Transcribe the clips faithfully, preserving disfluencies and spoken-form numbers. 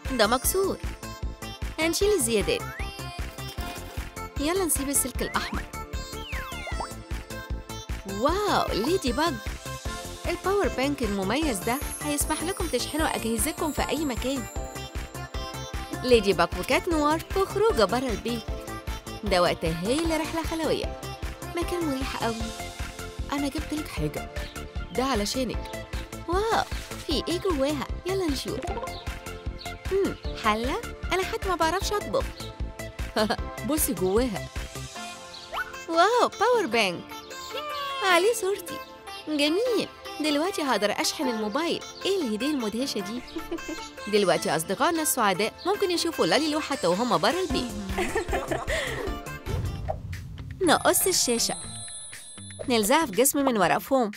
ده مكسور. هنشيل الزيادات. يلا نسيب السلك الأحمر. واو، ليدي باج. الباور بانك المميز ده هيسمح لكم تشحنوا أجهزتكم في أي مكان. ليدي باج وكات نوار في خروجة برا البيت. ده وقت هايل لرحلة خلوية. مكان مريح قوي. أنا جبت لك حاجة، ده علشانك. واو، في إيه جواها؟ يلا نشوف. امم حلة؟ أنا حتى ما بعرفش أطبخ. بصي جواها. واو، باور بانك عليه صورتي. جميل. دلوقتي هقدر أشحن الموبايل. إيه الهدية المدهشة دي؟ دلوقتي أصدقائنا السعداء ممكن يشوفوا لاليلو حتى وهم برا البيت. نقص الشاشة. نلزقها في جسم من ورق فوم.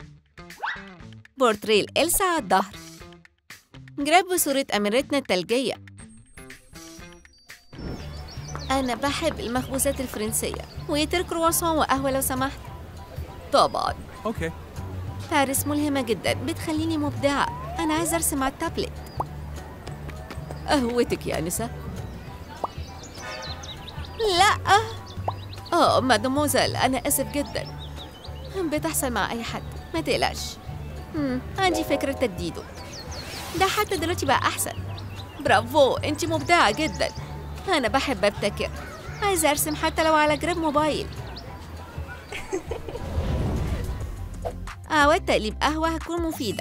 بورتريه إلسا على الظهر. جراب صورة أميرتنا الثلجية. أنا بحب المخبوزات الفرنسية. ويتر كرواسون وقهوة لو سمحت. طبعاً. اوكي. باريس ملهمة جداً، بتخليني مبدعة. أنا عايزة أرسم على التابلت. قهوتك يا أنسة. لا. آه مادموزيل، أنا آسف جداً. بتحصل مع أي حد، ما تقلقش. مم. عندي فكرة تجديده. ده حتى دلوقتي بقى أحسن. برافو، أنت مبدعة جداً. أنا بحب أبتكر. عايزة أرسم حتى لو على جراب موبايل. أعواد تقليب قهوة هتكون مفيدة.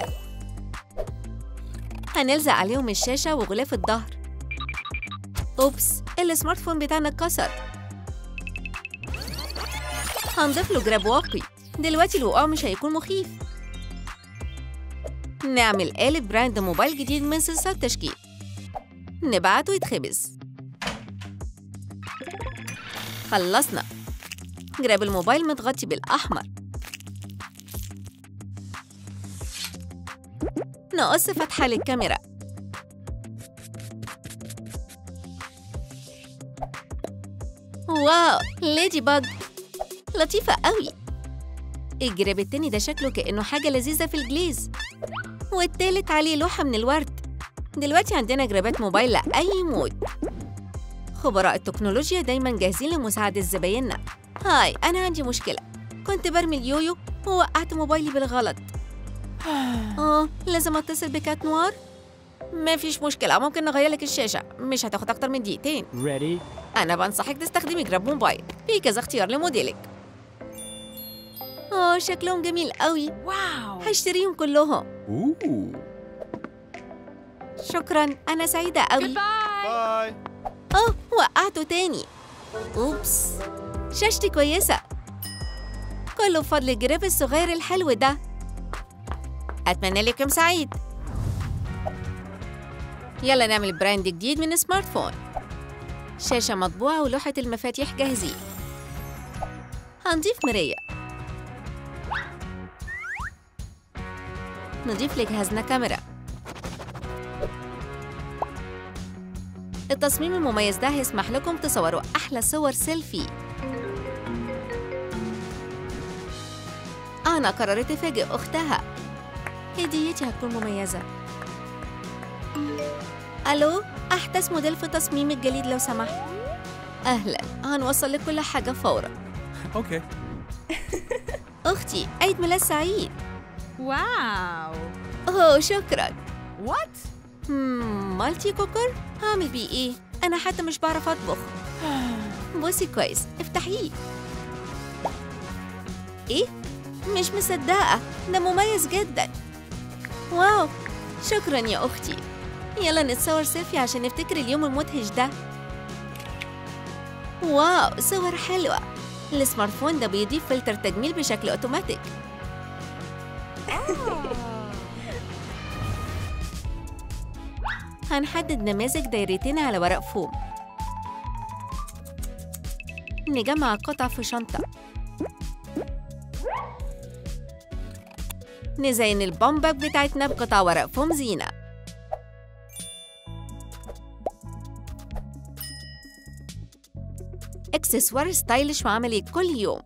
هنلزق عليهم الشاشة وغلاف الظهر. أوبس، السمارت فون بتاعنا اتكسر. هنضيف له جراب واقي. دلوقتي الوقوع مش هيكون مخيف. نعمل قالب براند موبايل جديد من سلسلة تشكيل. نبعته يتخبز. خلصنا. جراب الموبايل متغطي بالأحمر. نقص فتحة للكاميرا. واو، ليدي باج لطيفة قوي. الجراب التاني ده شكله كأنه حاجة لذيذة في الجليز. والتالت عليه لوحة من الورد. دلوقتي عندنا جرابات موبايل لأي مود. خبراء التكنولوجيا دايماً جاهزين لمساعدة زبايننا. هاي، أنا عندي مشكلة. كنت برمي اليويو ووقعت موبايلي بالغلط. آه، لازم أتصل بكات نوار؟ ما فيش مشكلة، ممكن نغير لك الشاشة. مش هتاخد أكتر من دقيقتين. Ready. أنا بنصحك تستخدمي جراب موبايل. في كذا اختيار لموديلك. آه، شكلهم جميل قوي. واو. هشتريهم كلهم. Ooh. شكراً، أنا سعيدة قوي. Bye. أوه، وقعته تاني. أوبس، شاشتي كويسة. كله بفضل الجراب الصغير الحلو ده. أتمنى لك يوم سعيد. يلا نعمل براند جديد من سمارت فون. شاشة مطبوعة ولوحة المفاتيح جاهزين. هنضيف مراية. نضيف لجهازنا كاميرا. التصميم المميز ده هيسمح لكم تصوروا أحلى صور سيلفي. أنا قررت أفاجئ أختها. هديتي هتكون مميزة. ألو، أحدث موديل في تصميم الجليد لو سمحت. أهلاً، هنوصل لك كل حاجة فوراً. Okay. أختي، عيد ميلاد سعيد. واو. أوه، شكراً. وات؟ مم، مالتي كوكر؟ هعمل بيه إيه؟ أنا حتى مش بعرف أطبخ. بصي كويس، افتحيه. إيه؟ مش مصدقة، ده مميز جداً. واو، شكراً يا أختي. يلا نتصور سيلفي عشان نفتكر اليوم المدهش ده. واو، صور حلوة. السمارت فون ده بيضيف فلتر تجميل بشكل أوتوماتيك. هنحدد نماذج دايرتين على ورق فوم. نجمع القطع في شنطة. نزين البامبك بتاعتنا بقطع ورق فوم زينة. اكسسوار ستايلش وعملي كل يوم.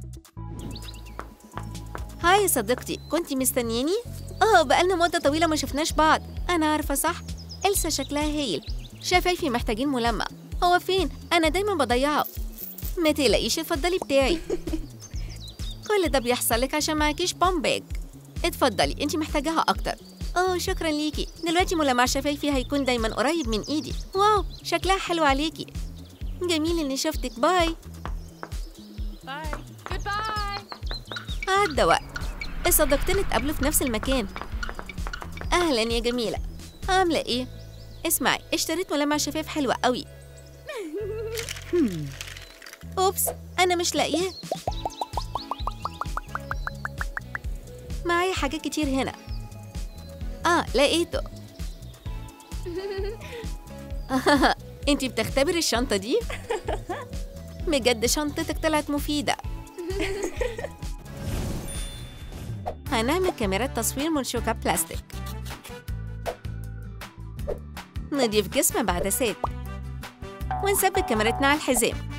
هاي يا صديقتي، كنتي مستنياني؟ اه، بقالنا مدة طويلة ما شفناش بعض. أنا عارفة صح؟ إلسا شكلها هايل. شفايفي محتاجين ملمع. هو فين؟ أنا دايما بضيعه. ما تقلقيش، اتفضلي بتاعي. كل ده بيحصل لك عشان معكيش بوم باج. اتفضلي، انتي محتاجاها أكتر. أوه شكرا ليكي. دلوقتي ملمع شفايفي هيكون دايما قريب من إيدي. واو شكلها حلو عليكي. جميل إني شفتك. باي باي. Goodbye. عدى وقت. الصديقتين اتقابلوا في نفس المكان. أهلا يا جميلة، عاملة إيه؟ اسمعي، اشتريت ملمع شفاف حلوة قوي. أوبس، أنا مش لاقياه. معايا حاجات كتير هنا. آه لقيته. انتي بتختبري الشنطة دي؟ بجد شنطتك طلعت مفيدة. هنعمل كاميرات تصوير منشوكة بلاستيك. نضيف جسم بعدسات ونثبت كاميرتنا على الحزام.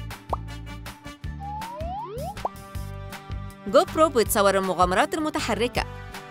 جو برو بتصور المغامرات المتحركة.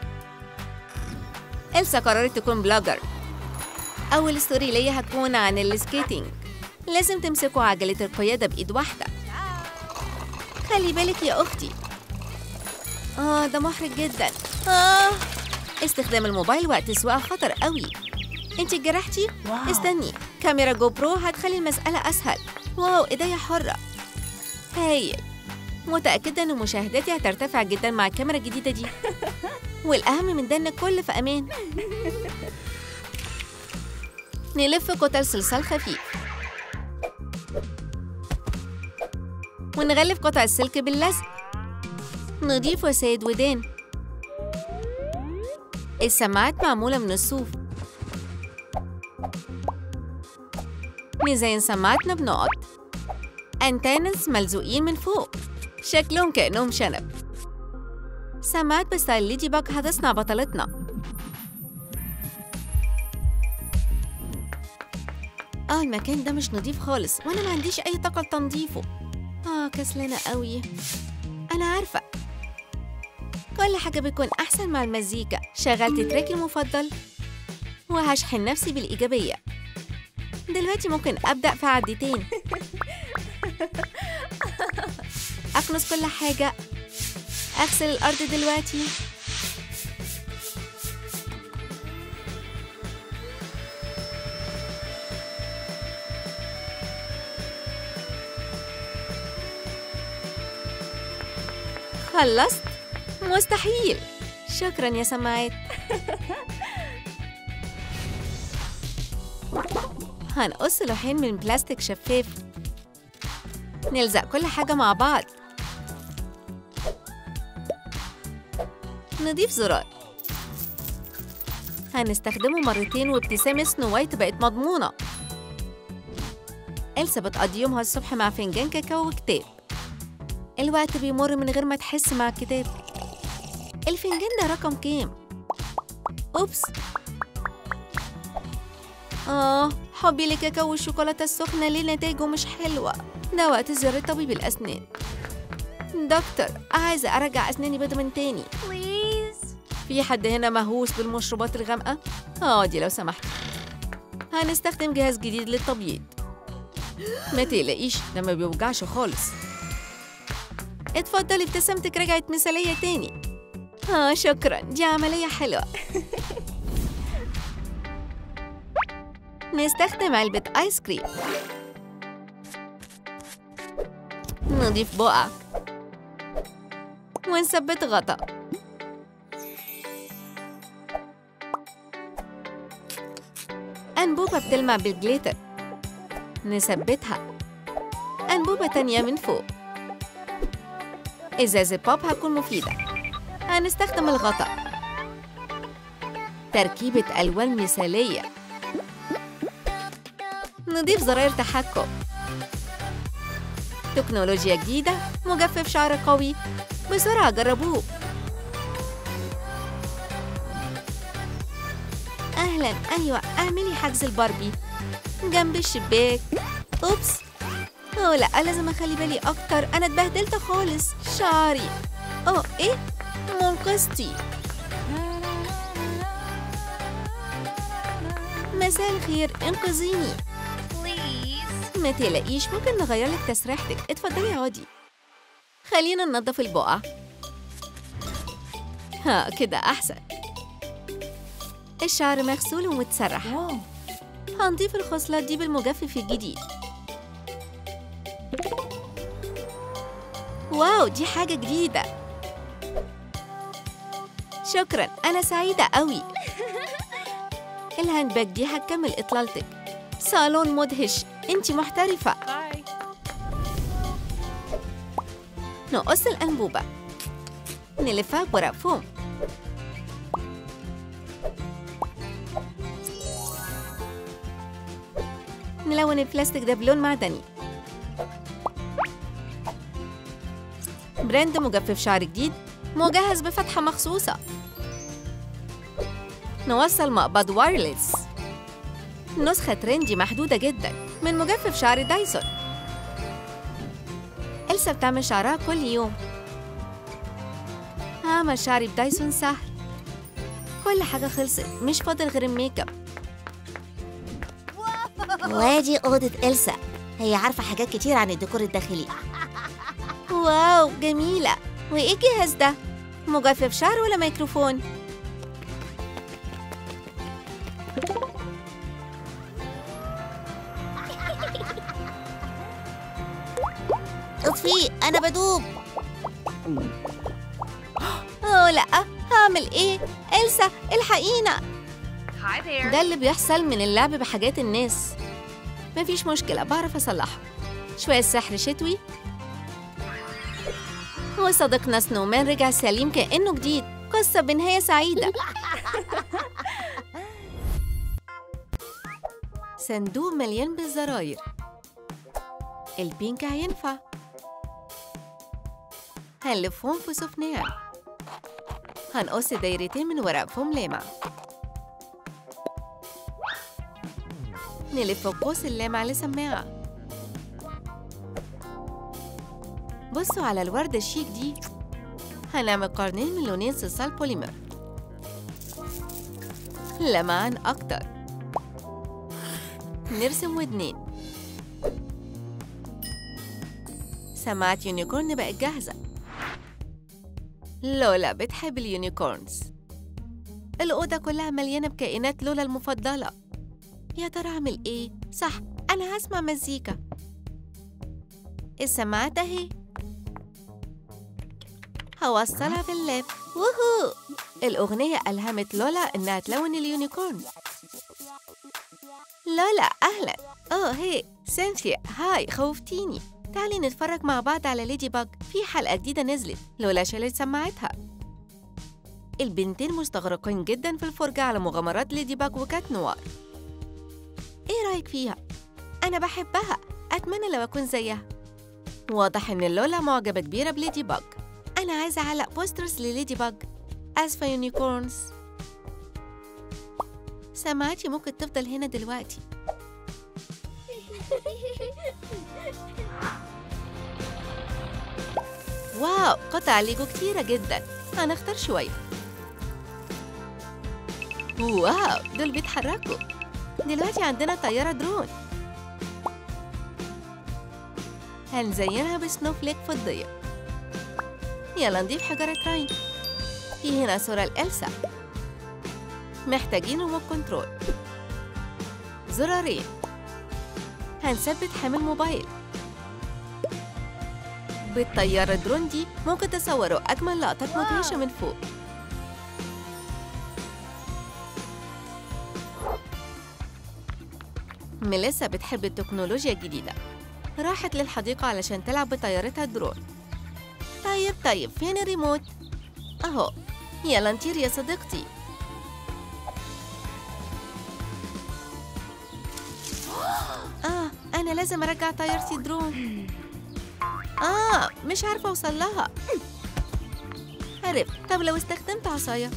إلسا قررت تكون بلوجر. أول ستوري ليا هتكون عن السكيتينج. لازم تمسكوا عجلة القيادة بإيد واحدة. خلي بالك يا أختي. آه ده محرج جدا. آه استخدام الموبايل وقت السواقة خطر قوي. انتي اتجرحتي؟ واو. استني، كاميرا جو برو هتخلي المسألة أسهل. واو إيديا حرة. هايل. متأكدة إن مشاهداتي هترتفع جدا مع الكاميرا الجديدة دي. والأهم من ده إن الكل في أمان. نلف كتل صلصال خفيف ونغلف قطع السلك باللزق. نضيف وسائد ودان. السماعات معمولة من الصوف. نزين سماعتنا بنقط. أنتانس ملزوقين من فوق، شكلهم كأنهم شنب. سماعات بستايل ليدي باج هتصنع بطلتنا. آه المكان ده مش نظيف خالص وأنا ما عنديش أي طاقة لتنظيفه. آه كسلانة قوي. أنا عارفة كل حاجة بتكون أحسن مع المزيكا. شغلت تراكي المفضل وهشحن نفسي بالإيجابية. دلوقتي ممكن أبدأ في عدتين. أكنس كل حاجة. أغسل الأرض دلوقتي. خلصت؟ مستحيل. شكراً يا سماعات. هنقص لوحين من بلاستيك شفاف. نلزق كل حاجة مع بعض. نضيف زرار. هنستخدمه مرتين وابتسامة سنو وايت بقت مضمونة. إلسا بتقضي يومها الصبح مع فنجان كاكاو وكتاب. الوقت بيمر من غير ما تحس مع الكتاب. الفنجان ده رقم كام؟ أوبس. آه حبي لكاكاو والشوكولاتة السخنة ليه نتائجه مش حلوة. ده وقت زيارة طبيب الأسنان. دكتور عايزة أرجع أسناني بدء من تاني. Please. في حد هنا مهووس بالمشروبات الغامقة؟ آه دي لو سمحت. هنستخدم جهاز جديد للتبييض. ما تقلقيش ده ما بيوجعش خالص. اتفضلي ابتسامتك رجعت مثالية تاني. آه شكراً دي عملية حلوة. نستخدم علبة آيس كريم. نضيف بقع ونثبت غطا. أنبوبة بتلمع بالجليتر. نثبتها. أنبوبة تانية من فوق. إزازة بوب هتكون مفيدة. هنستخدم الغطا. تركيبة ألوان مثالية. نضيف زراير تحكم. تكنولوجيا جديدة. مجفف شعر قوي. بسرعة جربوه. أهلاً أيوة اعملي حجز الباربي جنب الشباك. أوبس. أوه لأ لازم أخلي بالي أكتر. أنا اتبهدلت خالص. شعري. أوه إيه؟ منقذتي. ما مساء الخير، انقذيني. Please. ما تقلقيش، ممكن نغير لك تسريحتك. اتفضلي اقعدي. خلينا ننظف البقع. ها كده أحسن. الشعر مغسول ومتسرح. هنضيف الخصلات دي بالمجفف الجديد. واو، دي حاجة جديدة. شكراً، أنا سعيدة قوي. الهاند باج دي هتكمل إطلالتك. صالون مدهش، أنتي محترفة. Bye. نقص الأنبوبة، نلفها بورق فوم. نلون البلاستيك ده بلون معدني. براند مجفف شعر جديد مجهز بفتحة مخصوصة. نوصل مقبض وايرلس، نسخة ترندي محدودة جدا من مجفف شعر دايسون. إلسا بتعمل شعرها كل يوم. هعمل شعري بدايسون سهل. كل حاجة خلصت، مش فاضل غير الميك اب. وادي أوضة إلسا، هي عارفة حاجات كتير عن الديكور الداخلي. واو جميلة. وإيه الجهاز ده؟ مجفف شعر ولا ميكروفون؟ اطفي، أنا بدوب. أوه لأ، هعمل إيه؟ إلسا الحقينا. Hi there. ده اللي بيحصل من اللعب بحاجات الناس. مفيش مشكلة، بعرف أصلحها. شوية سحر شتوي. وصديقنا سنومان رجع سليم كأنه جديد. قصة بنهاية سعيدة. صندوق مليان بالزراير. البينك هينفع. هنلفهم في سفنية. هنقص دايرتين من ورق فوم لامع. نلف قوس اللامع لسماعة. بصوا على الوردة الشيك دي. هنعمل قرنين من لونين صلصال بوليمر. لمعان أكتر. نرسم ودنين. سماعة يونيكورن بقت جاهزة. لولا بتحب اليونيكورنز. الأوضة كلها مليانة بكائنات لولا المفضلة. يا ترى أعمل إيه؟ صح، أنا هسمع مزيكا. السماعات أهي. هوصلها في اللاب. ووهو! الأغنية ألهمت لولا إنها تلون اليونيكورن. لولا أهلاً. أوه هي سينثيا، هاي، خوفتيني. تعالي نتفرج مع بعض على ليدي باج. في حلقة جديدة نزلت. لولا شالت سماعتها. البنتين مستغرقين جداً في الفرجة على مغامرات ليدي باج وكات نوار. إيه رأيك فيها؟ أنا بحبها، أتمنى لو أكون زيها. واضح إن لولا معجبة كبيرة بليدي باج. أنا عايزة أعلق بوسترز لليدي باج. آسفة يونيكورنز. سماعتي ممكن تفضل هنا دلوقتي. واو، قطع ليجو كتيرة جدا. هنختار شوية. واو، دول بيتحركوا. دلوقتي عندنا طيارة درون. هنزينها بسنوفليك فضية. يلا نضيف حجرة راين. في هنا صورة لإلسا. محتاجين ريموت كنترول. زرارين. هنثبت حامل موبايل. بالطيارة درون دي ممكن تصوروا أجمل لقطات مدهشة من فوق. ميليسا بتحب التكنولوجيا الجديدة. راحت للحديقة علشان تلعب بطيارتها الدرون. طيب طيب، فين الريموت؟ أهو. يلا نطير يا صديقتي. آه، أنا لازم أرجع طيارتي درون. آه، مش عارفة أوصل لها. عرفت. طب لو استخدمت عصاية؟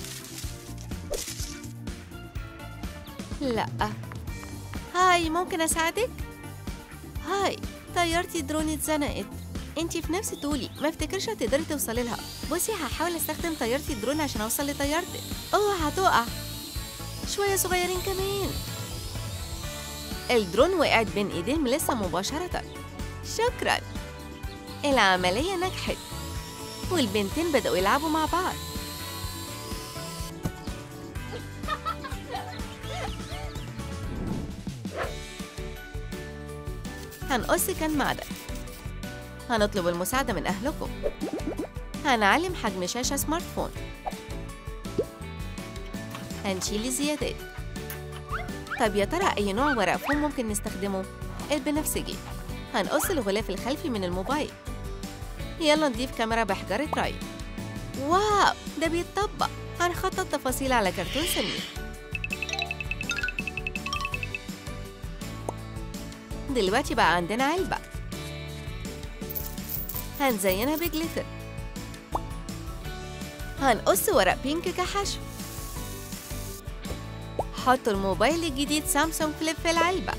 لأ. هاي، ممكن أساعدك؟ هاي، طيارتي درون اتزنقت. انتي في نفس طولي، ما افتكرش هتقدري توصلي لها. بصي، هحاول استخدم طيارتي درون عشان اوصل لطيارتك. اوه هتقع. شوية صغيرين كمان. الدرون وقعت بين إيدين ميليسا مباشرة. شكراً. العملية نجحت والبنتين بدأوا يلعبوا مع بعض. هنقص كان معدن. هنطلب المساعدة من أهلكم. هنعلم حجم شاشة سمارت فون. هنشيل الزيادات. طب يا ترى أي نوع ورق فوم ممكن نستخدمه؟ البنفسجي. هنقص الغلاف الخلفي من الموبايل. يلا نضيف كاميرا بحجارة راي. واو، ده بيتطبق. هنخطط تفاصيل على كرتون سمين. دلوقتي بقى عندنا علبة. هنزينها بجليتر. هنقص ورق بينك كحشو. حطوا الموبايل الجديد سامسونج فليب في العلبة.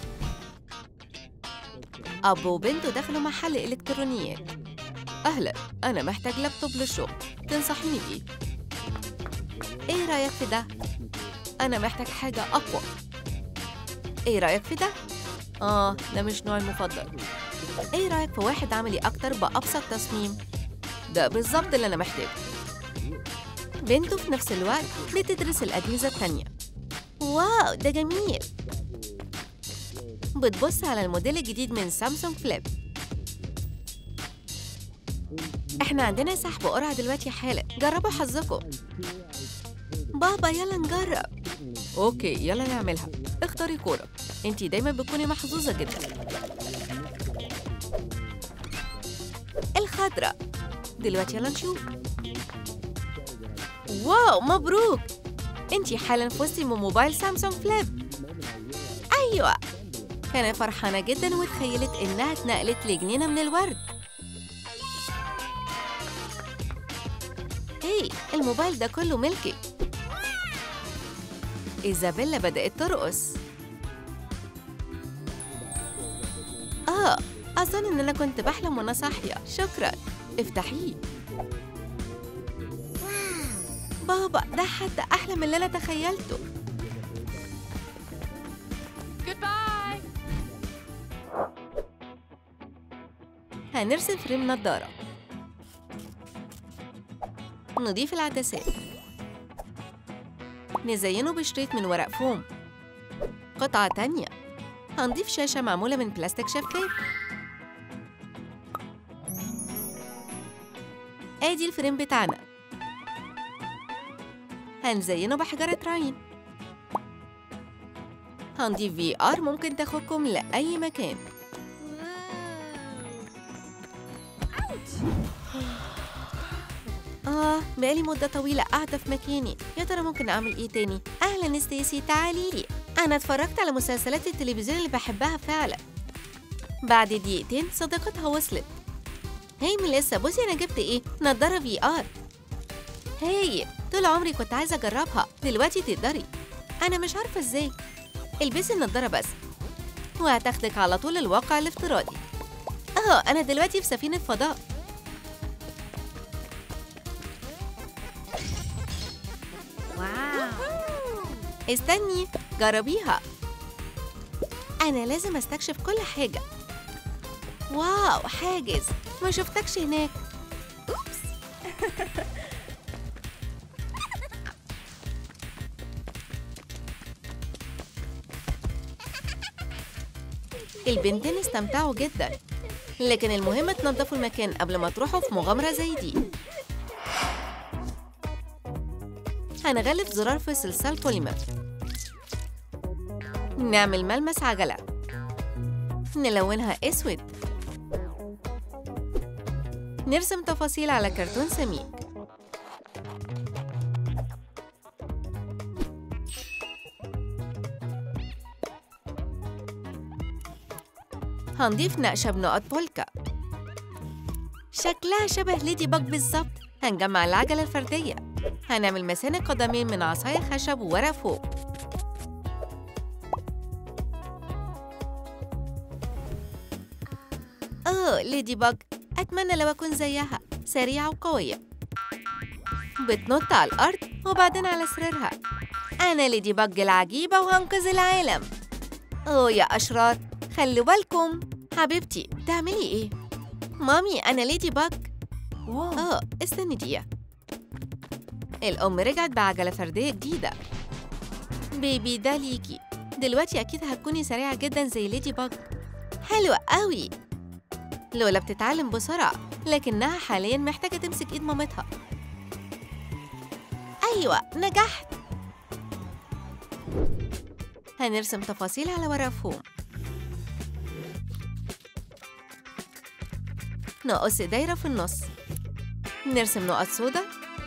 أب وبنته دخلوا محل إلكترونيات. أهلا، أنا محتاج لابتوب للشغل، تنصحيني بإيه؟ إيه رأيك في ده؟ أنا محتاج حاجة أقوى. إيه رأيك في ده؟ آه، ده مش نوعي المفضل. إيه رأيك في واحد عملي أكتر بأبسط تصميم؟ ده بالظبط اللي أنا محتاجه. بنته في نفس الوقت بتدرس الأجهزة التانية. واو، ده جميل. بتبص على الموديل الجديد من سامسونج فليب. احنا عندنا سحب قرعة دلوقتي حالا، جربوا حظكم. بابا يلا نجرب. اوكي يلا نعملها. اختاري كورة، انتي دايما بتكوني محظوظة جدا. الخضراء. دلوقتي يلا نشوف. واو مبروك، انتي حالا فزتي من موبايل سامسونج فليب. ايوه. كانت فرحانة جدا وتخيلت إنها اتنقلت لجنينة من الورد. هي الموبايل ده كله ملكي. إيزابيلا بدأت ترقص. آه، أظن إن أنا كنت بحلم وأنا صاحية. شكراً. افتحيه. بابا ده حتى أحلى من اللي أنا تخيلته. هنرسم فريم نظارة. نضيف العدسات. نزينه بشريط من ورق فوم. قطعة تانية. هنضيف شاشة معمولة من بلاستيك شفاف. آدي الفريم بتاعنا. هنزينه بحجارة راين. هنضيف في آر ممكن تاخدكم لأي مكان. آه، بقالي مدة طويلة قاعدة في مكاني. يا ترى ممكن أعمل إيه تاني؟ أهلاً ستيسي، تعالي لي. أنا اتفرجت على مسلسلات التلفزيون اللي بحبها فعلاً. بعد دقيقتين صديقتها وصلت. هاي ميليسا، بصي أنا جبت إيه؟ نضارة في آر. هاي، طول عمري كنت عايزة أجربها، دلوقتي تقدري. أنا مش عارفة إزاي. البسي النضارة بس وهتاخدك على طول الواقع الافتراضي. أهو أنا دلوقتي في سفينة فضاء. استني، جربيها. أنا لازم أستكشف كل حاجة. واو، حاجز، ما شفتكش هناك. أوبس. البنتين استمتعوا جدا، لكن المهم تنظفوا المكان قبل ما تروحوا في مغامرة زي دي. هنغلف زرار في صلصال بوليمر. نعمل ملمس عجلة. نلونها أسود. نرسم تفاصيل على كرتون سميك. هنضيف نقشة بنقط بولكا. شكلها شبه ليدي باج بالظبط. هنجمع العجلة الفردية. هنعمل مسانق قدمين من عصاية خشب وورق فوق. أوه، ليدي باج، أتمنى لو أكون زيها، سريعة وقوية. بتنط على الأرض وبعدين على سريرها. أنا ليدي باج العجيبة وهنقذ العالم. أوه يا أشرار، خلوا بالكم. حبيبتي بتعملي إيه؟ مامي أنا ليدي باك. أوه استني دقيقة. الأم رجعت بعجلة فردية جديدة. بيبي ده ليكي، دلوقتي أكيد هتكوني سريعة جدا زي ليدي باج. حلوة قوي. لولا بتتعلم بسرعة، لكنها حاليا محتاجة تمسك إيد مامتها. أيوة نجحت. هنرسم تفاصيل على ورق فوم. نقص دايرة في النص. نرسم نقط سودا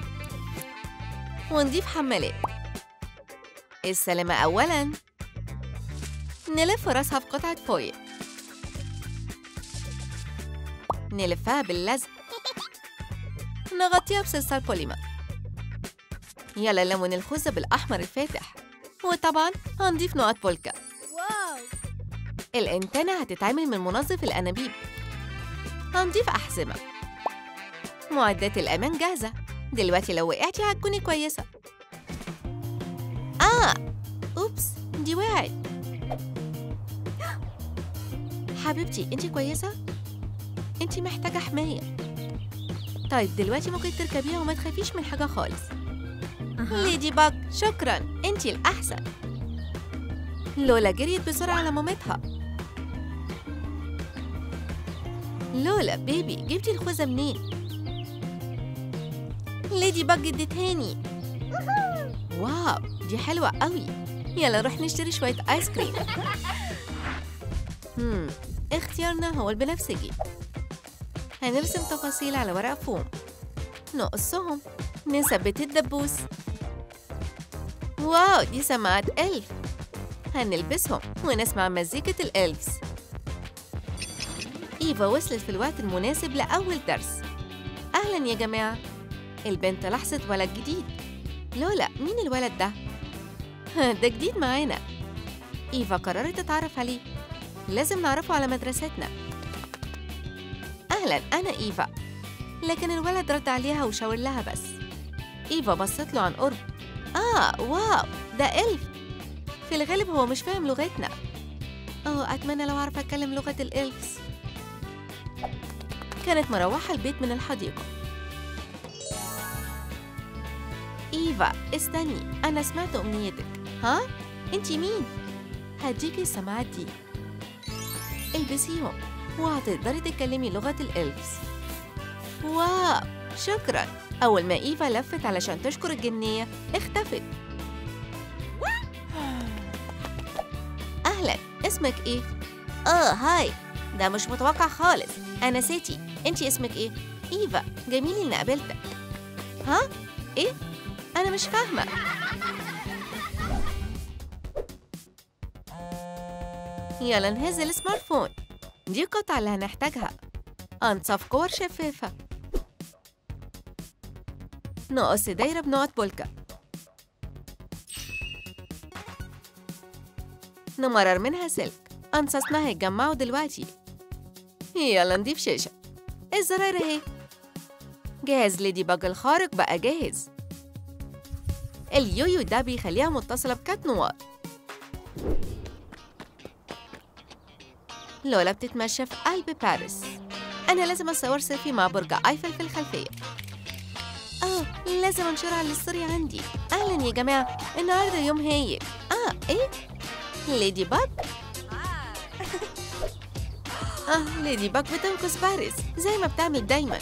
ونضيف حمالات. السلامة أولاً. نلف راسها في قطعة فويل. نلفها باللزق. نغطيها بصلصال بوليمر. يلا لون الخوذة بالأحمر الفاتح. وطبعاً هنضيف نقط بولكا. واو. الإنتانة هتتعمل من منظف الأنابيب. هنضيف أحزمة. معدات الأمان جاهزة. دلوقتي لو وقعتي هتكوني كويسة. آه أوبس دي وقعت. حبيبتي أنتي كويسة؟ أنتي محتاجة حماية. طيب دلوقتي ممكن تركبيها وما تخافيش من حاجة خالص. ليدي باج شكراً، أنتي الأحسن. لولا جريت بسرعة على مامتها. لولا بيبي جبتي الخوذة منين؟ ليدي باج ادتهاني. واو دي حلوة قوي. يلا نروح نشتري شوية آيس كريم. هم اختيارنا هو البنفسجي. هنرسم تفاصيل على ورق فوم. نقصهم. نثبت الدبوس. واو دي سماعات إلف. هنلبسهم ونسمع مزيكة الإلفز. إيفا وصلت في الوقت المناسب لأول درس. أهلاً يا جماعة. البنت لاحظت ولد جديد. لولا مين الولد ده؟ ده جديد معانا. إيفا قررت تتعرف عليه. لازم نعرفه على مدرستنا. أهلاً أنا إيفا. لكن الولد رد عليها وشاور لها بس. إيفا بصت له عن قرب. آه واو ده إلف. في الغالب هو مش فاهم لغتنا. أوه أتمنى لو أعرف أتكلم لغة الإلفز. كانت مروحة البيت من الحديقة. إيفا استني، أنا سمعت أمنيتك. ها؟ أنتي مين؟ هديكي السماعات دي. البسيهم وهتقدري تتكلمي لغة الإلفز. واو شكراً. أول ما إيفا لفت علشان تشكر الجنية اختفت. أهلاً اسمك إيه؟ آه هاي. ده مش متوقع خالص. أنا سيتي. أنتي اسمك إيه؟ إيفا. جميل إني قابلتك. ها؟ إيه؟ أنا مش فاهمة. يلا نهز السمارت فون. دي القطعة اللي هنحتاجها. أنصاف كور شفافة. نقص دايرة بنقط بولكا. نمرر منها سلك. أنصاصنا هيتجمعوا دلوقتي. يلا نضيف شاشة. الزراير اهي. جهاز ليدي باج الخارق بقى جاهز. اليويو ده بيخليها متصلة بكات نوار. لولا بتتمشى في قلب باريس. أنا لازم أصور سيلفي مع برج أيفل في الخلفية. آه لازم أنشرها على الستوري عندي. أهلاً يا جماعة، النهاردة يوم هايل. آه إيه؟ ليدي باج؟ آه ليدي باج بتنقذ باريس زي ما بتعمل دايماً.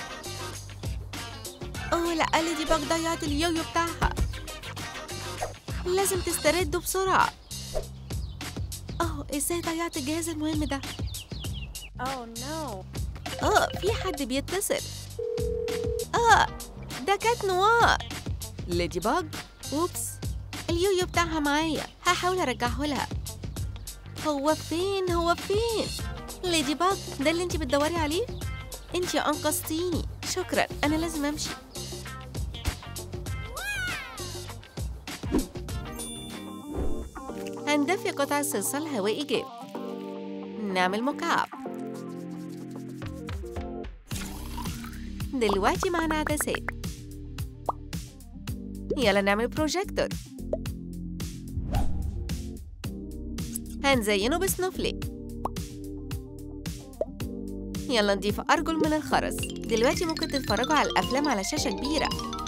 أوه لأ ليدي باج ضيعت اليويو بتاعها. لازم تسترده بسرعة. أوه إزاي ضيعت الجهاز المهم ده؟ Oh no. آه في حد بيتصل. آه ده كات نوار. ليدي باج. أوبس اليويو بتاعها معايا. هحاول أرجعه لها. هو فين هو فين؟ ليدي باج ده اللي انتي بتدوري عليه؟ انتي أنقذتيني. شكرا. أنا لازم أمشي. هندفي قطع صلصال هوائي جاف. نعمل مكعب. دلوقتي معنا عدسات. يلا نعمل بروجيكتور. هنزينه بسنوفليك. يلا نضيف أرجل من الخرز. دلوقتي ممكن تتفرجوا على الأفلام على شاشة كبيرة.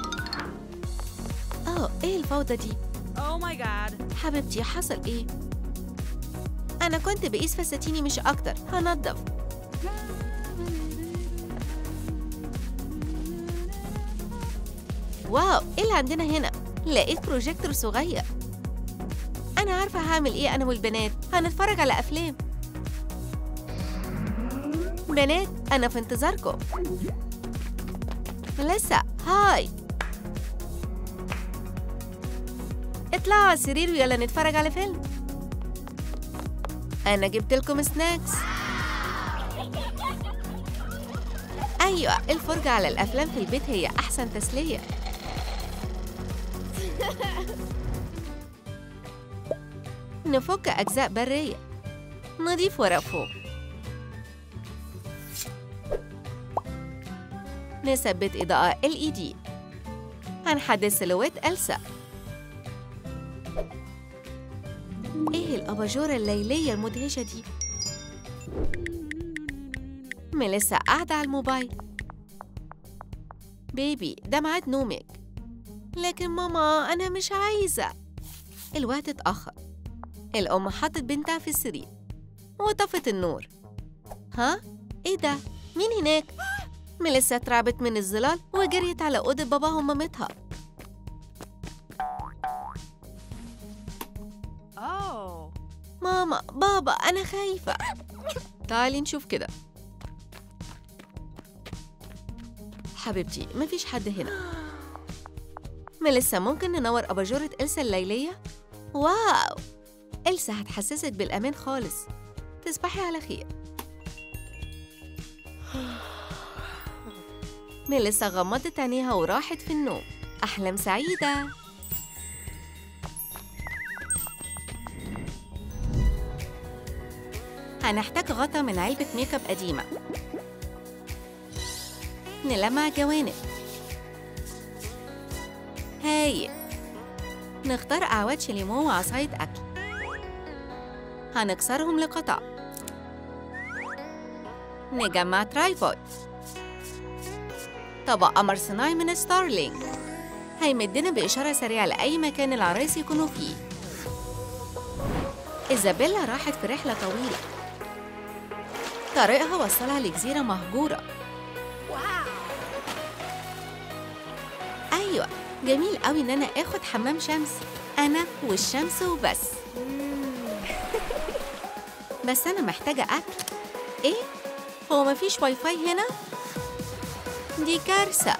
أوه، إيه الفوضى دي؟ Oh my god. حبيبتي حصل إيه؟ أنا كنت بقيس فساتيني مش أكتر. هنضف. واو، إيه اللي عندنا هنا؟ لقيت بروجيكتور صغير. أنا عارفة هعمل إيه أنا والبنات. هنتفرج على أفلام. بنات، أنا في انتظاركم. لسه، هاي. اطلعوا على السرير ويلا نتفرج على فيلم. أنا جبت لكم سناكس. أيوة، الفرجة على الأفلام في البيت هي أحسن تسلية. نفك أجزاء برية. نضيف ورق فوق. نثبت إضاءة إل إي دي. هنحدد سيلويت إلسا. إيه الأباجورة الليلية المدهشة دي؟ ميليسا قاعدة على الموبايل. بيبي، ده ميعاد نومك. لكن ماما أنا مش عايزة. الوقت اتأخر. الأم حطت بنتها في السرير وطفت النور. ها؟ إيه ده؟ مين هناك؟ ميليسا اترعبت من الظلال وجريت على أوضة باباها ومامتها. Oh. ماما، بابا، أنا خايفة. تعالي نشوف كده. حبيبتي، مفيش حد هنا. ميليسا، ممكن ننور أباجورة إلسا الليلية؟ واو! إلسا هتحسسك بالأمان خالص. تصبحي على خير. ميليسا غمضت عينيها وراحت في النوم. أحلام سعيدة. هنحتاج غطا من علبة ميك اب قديمة. نلمع جوانب. هاي. نختار أعواد شليمو وعصاية أكل. هنكسرهم لقطع. نجمع ترايبود. طبق قمر صناعي من ستارلينك. هيمدنا بإشارة سريعة لأي مكان العرايس يكونوا فيه. إيزابيلا راحت في رحلة طويلة. طريقها وصلها لجزيرة مهجورة. أيوة، جميل قوي إن أنا آخد حمام شمس. أنا والشمس وبس. بس أنا محتاجة أكل. إيه؟ هو مفيش واي فاي هنا؟ دي كارثة.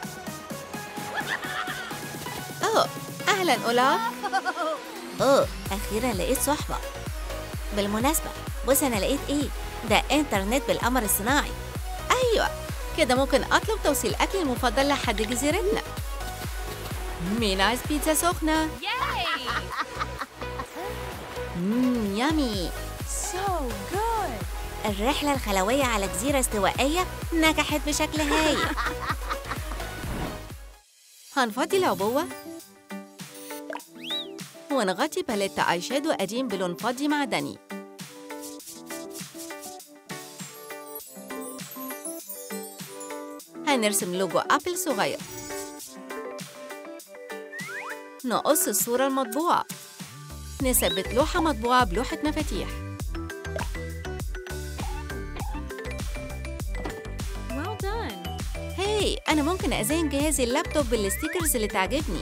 أوه، أهلاً أولاف. أوه، أخيراً لقيت صحبة. بالمناسبة، بص أنا لقيت إيه؟ ده إنترنت بالقمر الصناعي. أيوة، كده ممكن أطلب توصيل أكلي المفضل لحد جزيرتنا. مين عايز بيتزا سخنة؟ Yay! مم، يامي. So good. الرحلة الخلوية على جزيرة استوائية نجحت بشكل هايل. هنفضي العبوة ونغطي باليتا آي شادو قديم بلون فضي معدني. هنرسم لوجو أبل صغير. نقص الصورة المطبوعة. نثبت لوحة مطبوعة بلوحة مفاتيح. Well done. هاي، أنا ممكن أزين جهازي اللابتوب بالستيكرز اللي تعجبني.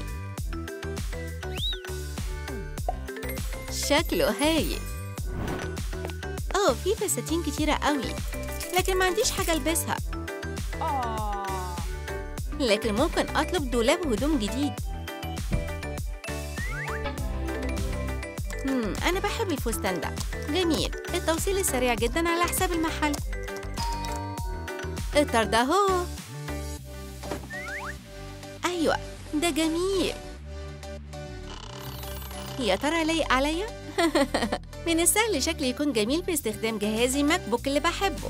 شكله هايل. أوه، في فساتين كتيرة قوي، لكن ما عنديش حاجة ألبسها. Aww. لكن ممكن أطلب دولاب هدوم جديد. مم، أنا بحب الفستان ده. جميل، التوصيل السريع جدا على حساب المحل. الطرد أهو. أيوة، ده جميل. يا ترى لايق عليا؟ من السهل شكلي يكون جميل باستخدام جهازي ماك بوك اللي بحبه.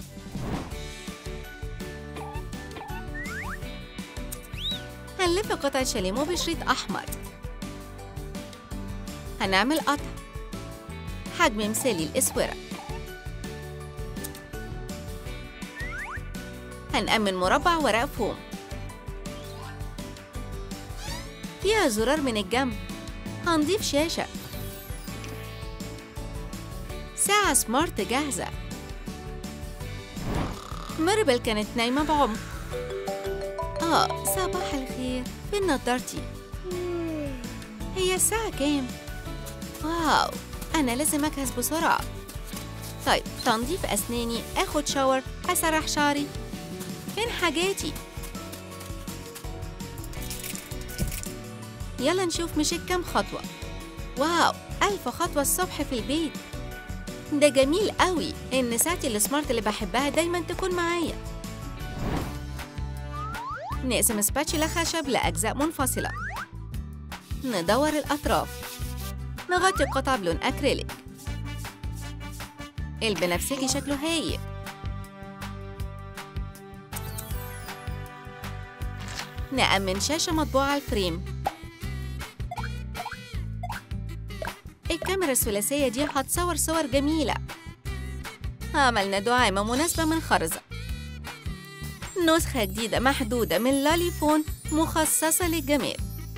هنلف قطعة شاليمو بشريط أحمر. هنعمل قطع. حجم مثالي الأسورة. هنأمن مربع ورق فوم فيها زرار من الجنب. هنضيف شاشة. ساعة سمارت جاهزة. ميرابل كانت نايمة بعمق. آه صباح الخير، فين نضارتي؟ هي الساعة كام؟ واو، أنا لازم أجهز بسرعة. طيب تنظيف أسناني، آخد شاور، أسرح شعري. فين حاجاتي؟ يلا نشوف مشيت كام خطوة. واو، ألف خطوة الصبح في البيت. ده جميل قوي إن ساعتي السمارت اللي بحبها دايما تكون معايا. نقسم سباتشولا خشب لأجزاء منفصلة. ندور الأطراف. نغطي القطعة بلون أكريليك. البنفسجي شكله هايل. نأمن شاشة مطبوعة على الفريم. الكاميرا الثلاثية دي هتصور صور جميلة. عملنا دعامة مناسبة من خرزة. نسخة جديدة محدودة من لالي فون مخصصة للجمال.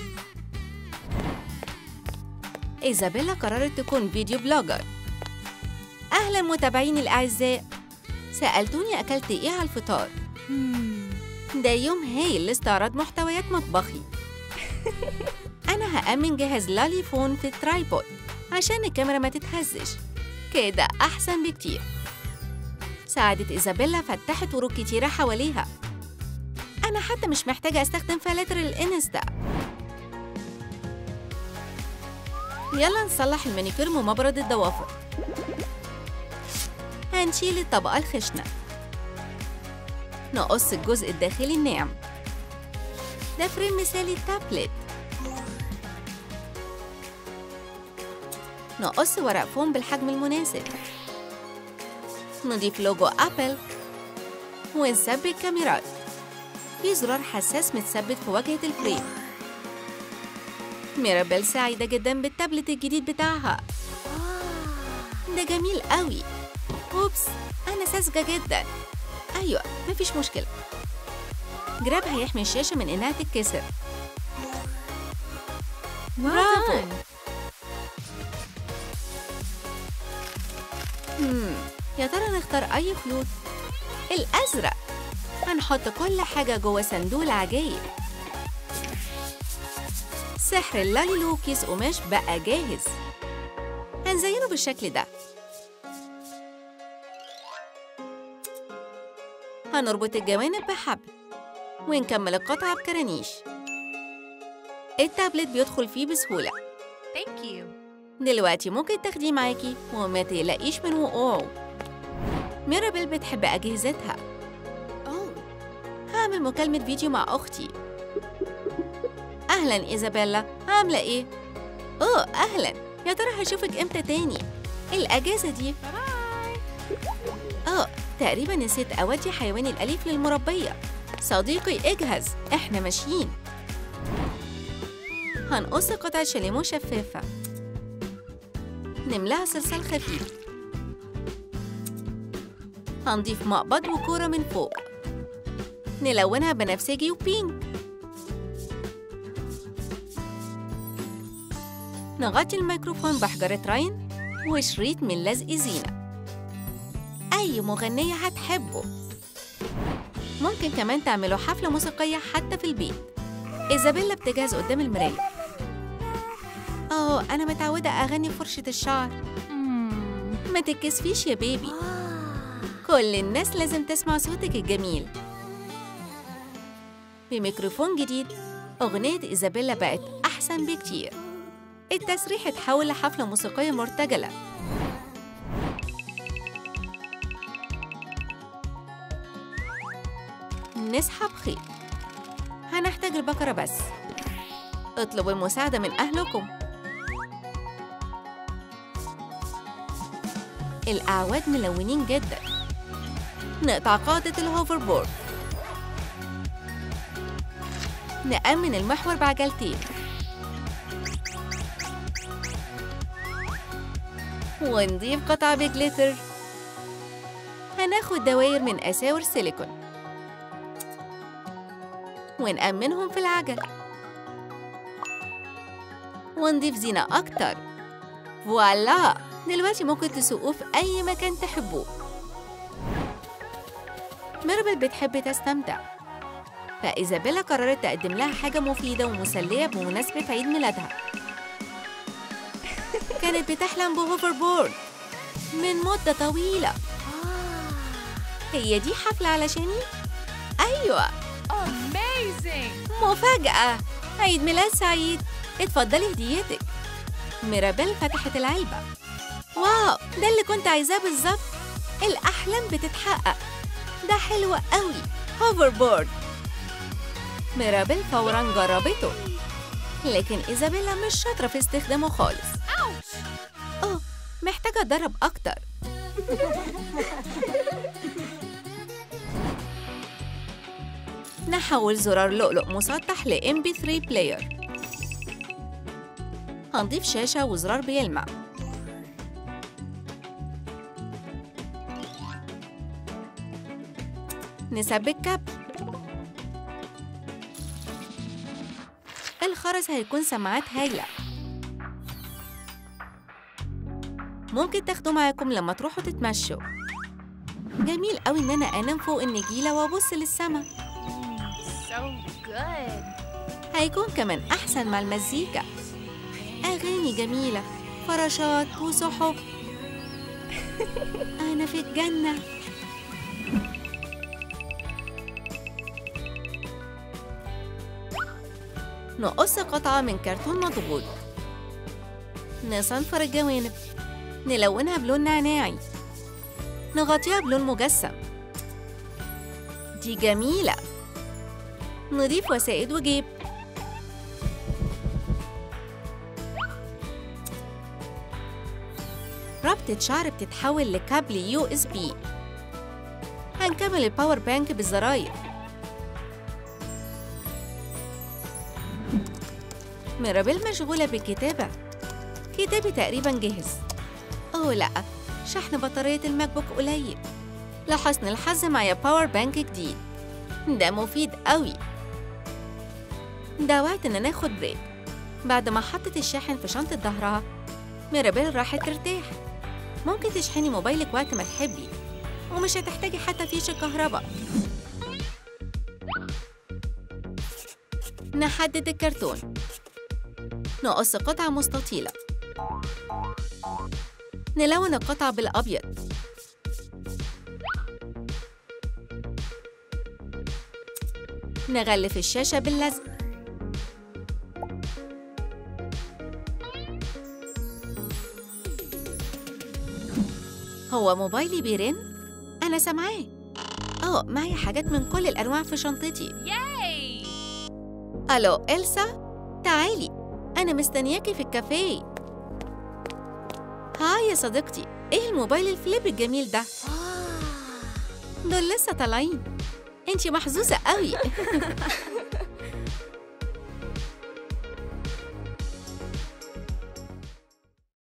إيزابيلا قررت تكون فيديو بلوجر. أهلا متابعيني الأعزاء، سألتوني أكلت إيه على الفطار؟ ده يوم هايل لاستعراض محتويات مطبخي. أنا هأمن جهاز لالي فون في الترايبود عشان الكاميرا ما تتهزش. كده أحسن بكتير. ساعدت إيزابيلا فتحت ورود كتيرة حواليها. أنا حتى مش محتاجة أستخدم فلاتر الإنستا. يلا نصلح المانيكير ومبرد الضوافر. هنشيل الطبقة الخشنة. نقص الجزء الداخلي الناعم. ده فريم مثالي التابلت. نقص ورق فوم بالحجم المناسب. نضيف لوجو أبل ونثبت كاميرات. في زرار حساس متثبت في واجهة الفريم. ميرابل سعيدة جدا بالتابلت الجديد بتاعها. ده جميل قوي. أوبس، أنا ساذجة جدا. أيوة، مفيش مشكلة. جراب هيحمي الشاشة من إنها تتكسر. برافو. مم. يا ترى نختار أي خيوط؟ الأزرق. هنحط كل حاجة جوه صندوق العجايب. سحر اللالي لو كيس قماش بقى جاهز. هنزينه بالشكل ده. هنربط الجوانب بحبل ونكمل القطعة بكرانيش. التابلت بيدخل فيه بسهولة. Thank you. دلوقتي ممكن تاخديه معاكي وما تقلقيش من وقوعه. ميرابل بتحب أجهزتها. أوه، هعمل مكالمة فيديو مع أختي. أهلاً إيزابيلا، عاملة إيه؟ أوه أهلاً، يا ترى هشوفك إمتى تاني؟ الأجازة دي. أوه تقريباً نسيت أودي حيواني الأليف للمربية. صديقي اجهز، إحنا ماشيين. هنقص قطعة شاليمو شفافة. نملاها صلصال خفيف. هنضيف مقبض وكورة من فوق. نلونها بنفسجي وبينك. نغطي الميكروفون بحجرة راين وشريط من لزق زينة. أي مغنية هتحبه. ممكن كمان تعملوا حفلة موسيقية حتى في البيت. إيزابيلا بتجهز قدام المراية. أوه أنا متعودة أغني فرشة الشعر. ما تتكسفيش يا بيبي. كل الناس لازم تسمع صوتك الجميل. بميكروفون جديد أغنية إيزابيلا بقت أحسن بكتير. التسريح اتحول لحفلة موسيقية مرتجلة. نسحب خيط. هنحتاج البكرة بس. اطلبوا المساعدة من أهلكم. الأعواد ملونين جدا. نقطع قاعدة الهوفر بورد. نأمن المحور بعجلتين. ونضيف قطع بجليتر. هناخد دواير من أساور سيليكون ونأمنهم في العجل، ونضيف زينة أكتر. فوالا، دلوقتي ممكن تسوقوه في أي مكان تحبوه. ميرابل بتحب تستمتع، فإيزابيلا قررت تقدم لها حاجة مفيدة ومسلية بمناسبة عيد ميلادها. كانت بتحلم بهوفر بورد من مدة طويلة. هي دي حفلة علشاني؟ أيوة، Amazing! مفاجأة. عيد ميلاد سعيد، اتفضلي هديتك. ميرابل فتحت العلبة. واو، ده اللي كنت عايزاه بالظبط. الأحلام بتتحقق. ده حلو قوي، هوفر بورد. ميرابل فوراً جربته، لكن إيزابيلا مش شاطرة في استخدامه خالص. أوه، محتاجة أتدرب أكتر. نحول زرار لؤلؤ مسطح ل إم بي ثري بلاير. هنضيف شاشة وزرار بيلمع. نثبت كابل. الخرز هيكون سماعات هايلة، ممكن تاخدوا معاكم لما تروحوا تتمشوا. جميل قوي إن أنا أنام فوق النجيلة وأبص للسما. So good! هيكون كمان أحسن مع المزيكا. أغاني جميلة، فراشات وسحب. أنا في الجنة. نقص قطعة من كرتون مضغوط. نصنفر الجوانب، نلونها بلون نعناعي، نغطيها بلون مجسم. دي جميلة. نضيف وسائد وجيب. ربطة شعر بتتحول لكابل يو إس بي. هنكمل الباور بانك بالزراير. ميرابل مشغولة بالكتابة. كتابي تقريباً جاهز. أوه لأ، شحن بطارية الماك بوك قليل. لحسن الحظ معايا باور بانك جديد، ده مفيد قوي. ده وقت إن ناخد بريك. بعد ما حطت الشاحن في شنطة ظهرها، ميرابل راحت ترتاح. ممكن تشحني موبايلك وقت ما تحبي، ومش هتحتاجي حتى فيش الكهرباء. نحدد الكرتون. نقص قطعة مستطيلة. نلون القطعة بالأبيض. نغلف الشاشة باللزق. هو موبايلي بيرن؟ أنا سامعاه. أوه، معايا حاجات من كل الأنواع في شنطتي. Yay! ألو إلسا، تعالي، أنا مستنياكي في الكافيه. هاي يا صديقتي، إيه الموبايل الفليب الجميل ده؟ دول لسه طالعين. انتي محظوظة قوي.